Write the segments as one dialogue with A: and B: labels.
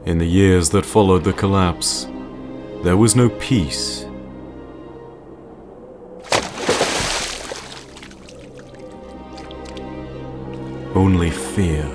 A: In the years that followed the collapse, there was no peace. Only fear.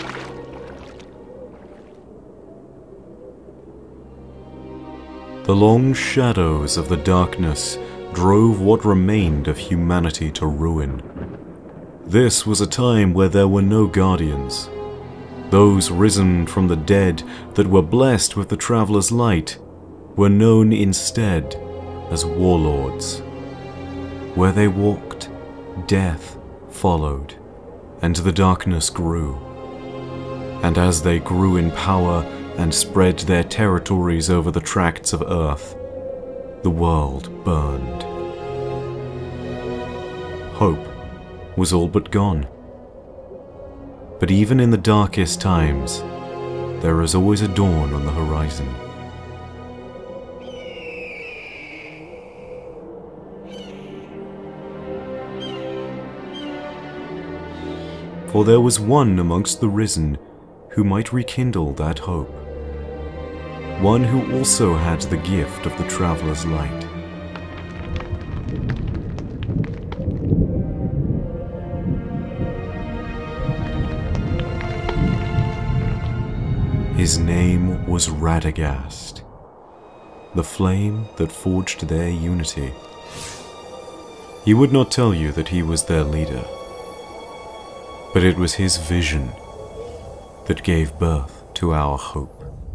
A: The long shadows of the darkness drove what remained of humanity to ruin. This was a time where there were no guardians. Those risen from the dead that were blessed with the Traveler's light were known instead as warlords. Where they walked, death followed, and the darkness grew. And as they grew in power and spread their territories over the tracts of earth, the world burned. Hope was all but gone. But even in the darkest times, there is always a dawn on the horizon. For there was one amongst the risen who might rekindle that hope. One who also had the gift of the Traveler's light. His name was Radegast, the flame that forged their unity. He would not tell you that he was their leader, but it was his vision that gave birth to our hope.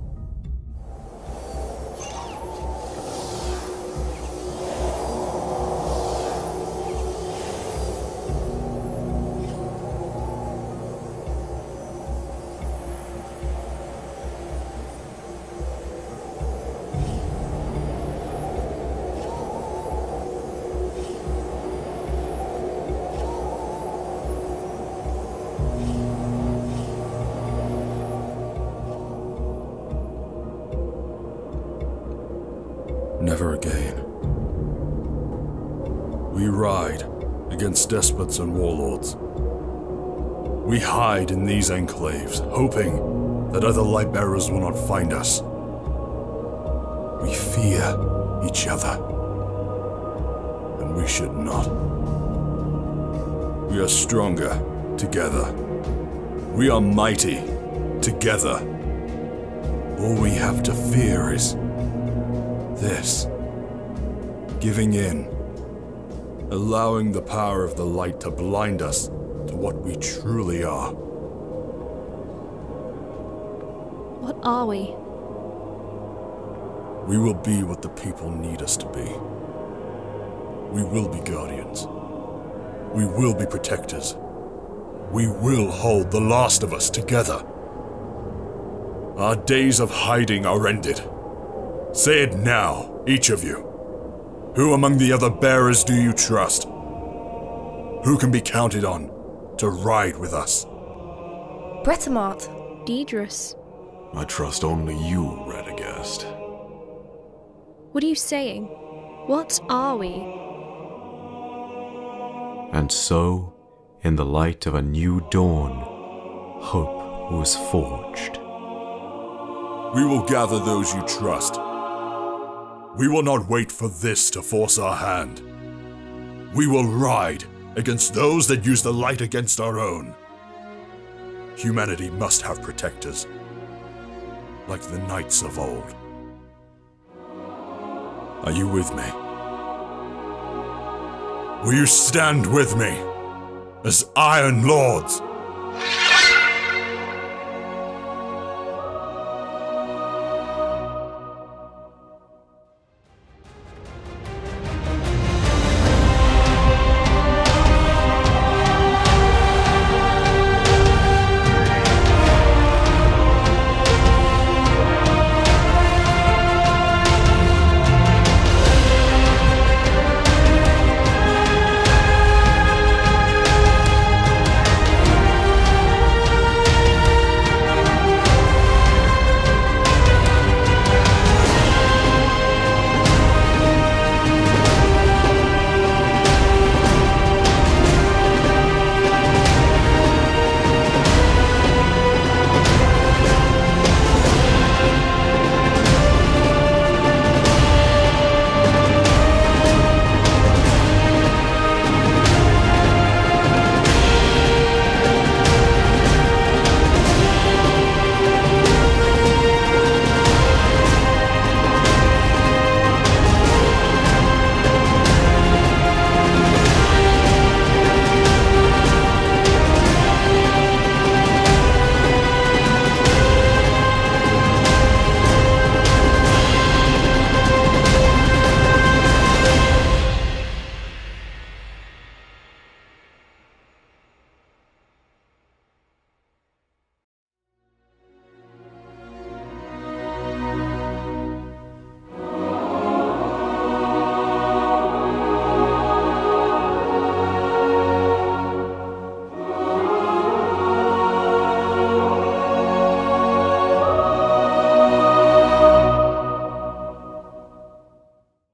B: Never again. We ride against despots and warlords. We hide in these enclaves, hoping that other light-bearers will not find us. We fear each other, and we should not. We are stronger together. We are mighty together. All we have to fear is this: giving in, allowing the power of the light to blind us to what we truly are.
C: What are we?
B: We will be what the people need us to be. We will be guardians. We will be protectors. We will hold the last of us together. Our days of hiding are ended. Say it now, each of you. Who among the other bearers do you trust? Who can be counted on to ride with us?
C: Bretamart. Deidris.
D: I trust only you, Radegast.
C: What are you saying? What are we?
A: And so, in the light of a new dawn, hope was forged.
B: We will gather those you trust. We will not wait for this to force our hand. We will ride against those that use the light against our own. Humanity must have protectors, like the knights of old. Are you with me? Will you stand with me as Iron Lords?